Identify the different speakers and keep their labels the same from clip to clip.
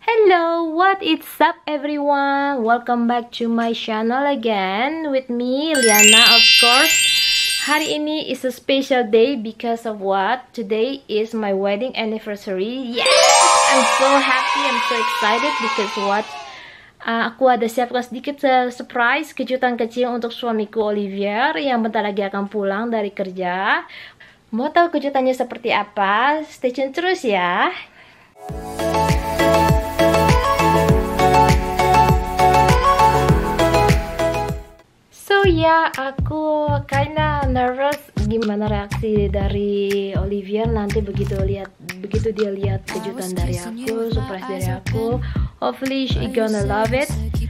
Speaker 1: Hello, what is up everyone? Welcome back to my channel again with me, Liana, of course. Hari ini is a special day because of what? Today is my wedding anniversary. Yes! I'm so happy, I'm so excited because what? Aku ada siapkan sedikit surprise, kejutan kecil untuk suamiku Olivier yang bentar lagi akan pulang dari kerja. Mau tahu kejutannya seperti apa? Stay tune terus ya. Ya, aku kinda nervous gimana reaksi dari Olivier nanti begitu dia lihat kejutan dari aku, surprise dari aku. Hopefully she gonna love it.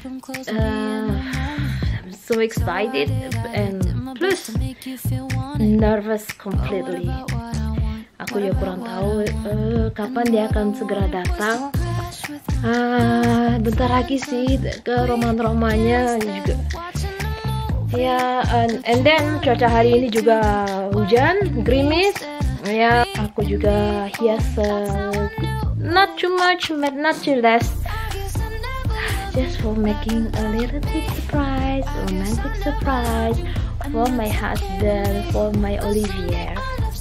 Speaker 1: I'm so excited and plus nervous completely. Aku ya kurang tahu kapan dia akan segera datang. Bentar lagi sih ke roman-romannya juga. Ya, and then cuaca hari ini juga hujan, gerimis. Ya, aku juga hias not too much, but not too less. Just for making a little bit surprise, romantic surprise for my husband, for my Olivier.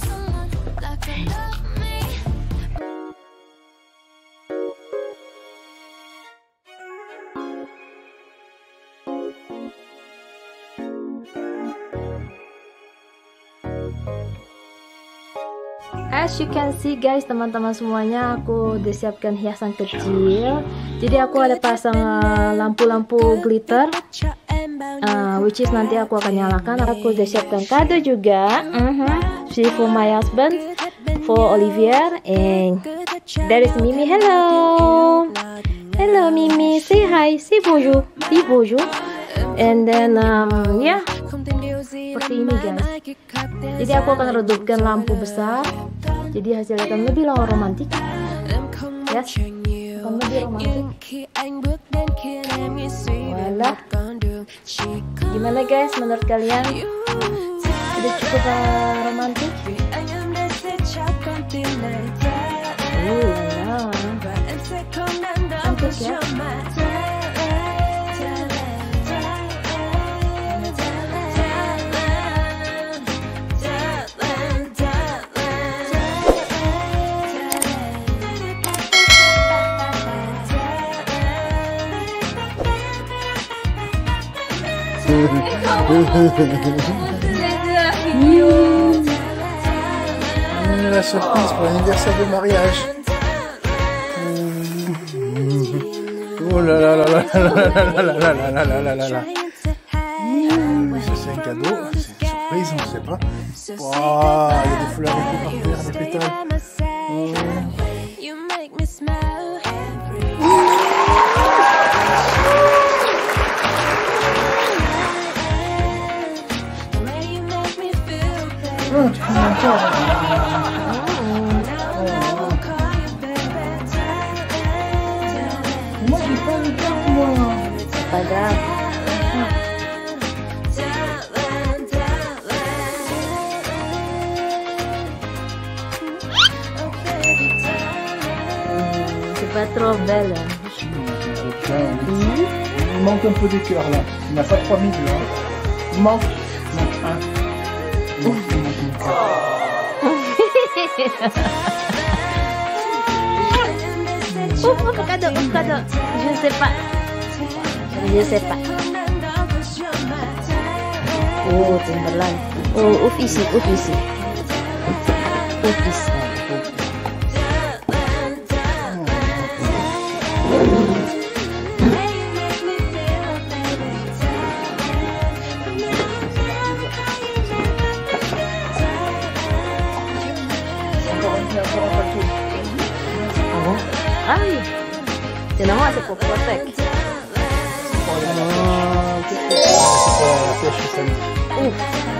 Speaker 1: As you can see guys, teman-teman semuanya, aku udah siapkan hiasan kecil. Jadi aku ada pasang lampu-lampu glitter, which is nanti aku akan nyalakan. Aku udah siapkan kado juga, see for my husband, for Olivier, and there is Mimi. Hello, hello Mimi, say hi, say bonjour, say bonjour. And then yeah, seperti ini guys. Jadi aku akan redupkan lampu besar, jadi hasilnya akan lebih romantis. Yes, akan lebih romantis. Wala. Gimana guys, menurut kalian? Sudah cukup romantis? Ya. Cantik ya.
Speaker 2: La surprise pour l'anniversaire de mariage. Oh là là là là là là là là là là là là. Ça c'est un cadeau, c'est une surprise, on ne sait pas. Wow, il y a des fleurs et tout par terre, des pétales. Moi j'ai pas le temps, moi.
Speaker 1: C'est pas grave. C'est pas trop belle.
Speaker 2: Il manque un peu des cœurs là. Il n'y a pas 3000 là. Il manque un.
Speaker 1: Cadeau. Je ne sais pas. Oh, Timberland. Oh, ouf ici. Ah oui, c'est normal, c'est pour protect.
Speaker 2: C'est pour la pêche samedi.
Speaker 1: Ouf.